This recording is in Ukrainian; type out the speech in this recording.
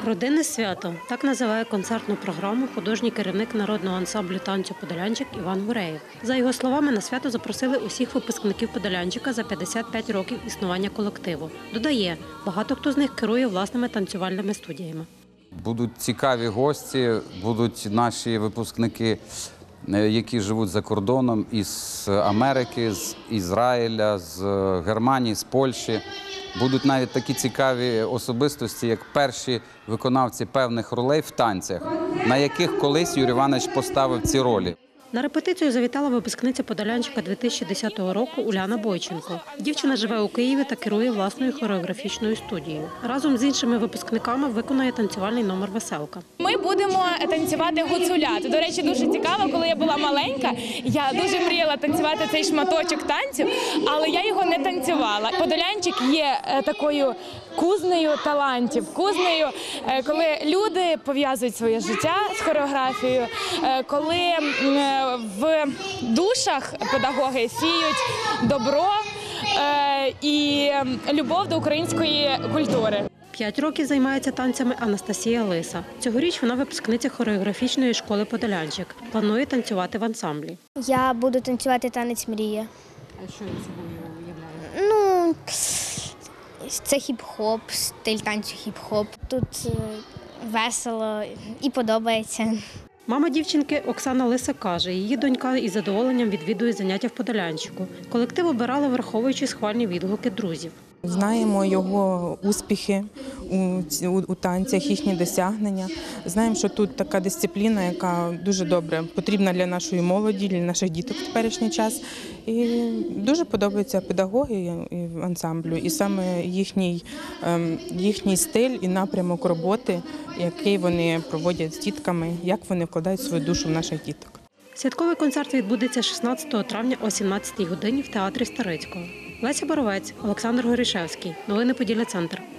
Родинне свято – так називає концертну програму художній керівник народного ансамблю танцю «Подолянчик» Іван Гуреєв. За його словами, на свято запросили усіх випускників «Подолянчика» за 55 років існування колективу. Додає, багато хто з них керує власними танцювальними студіями. Будуть цікаві гості, будуть наші випускники, які живуть за кордоном, із Америки, з Ізраїля, з Германії, з Польщі. Будуть навіть такі цікаві особистості, як перші виконавці певних ролей в танцях, на яких колись Юрій Іванович поставив ці ролі. На репетицію завітала випускниця «Подолянчика» 2010 року Уляна Бойченко. Дівчина живе у Києві та керує власною хореографічною студією. Разом з іншими випускниками виконує танцювальний номер «Веселка». Ми будемо танцювати гуцулят. До речі, дуже цікаво, коли я була маленька, я дуже мріяла танцювати цей шматочок танцю, але я його не танцювала. Подолянчик є такою кузнею талантів, кузнею, коли люди пов'язують своє життя з хореографією, коли в душах педагоги сіють добро і любов до української культури. 5 років займається танцями Анастасія Лиса. Цьогоріч вона випускниця хореографічної школи «Подолянчик». Планує танцювати в ансамблі. Я буду танцювати танець «Мрія». А що він собою уявляє? Це хіп-хоп, стиль танцю хіп-хоп. Тут весело і подобається. Мама дівчинки Оксана Лиса каже, її донька із задоволенням відвідує заняття в «Подолянчику». Колектив обирали, враховуючи схвальні відгуки друзів. Знаємо його успіхи у танцях, їхні досягнення. Знаємо, що тут така дисципліна, яка дуже добре потрібна для нашої молоді, для наших діток в теперішній час. І дуже подобаються педагоги ансамблю, і саме їхній стиль і напрямок роботи, який вони проводять з дітками, як вони вкладають свою душу в наших діток. Святковий концерт відбудеться 16 травня о 17-й годині в театрі Старицького. Леся Боровець, Олександр Горішевський. Новини Поділля Центр.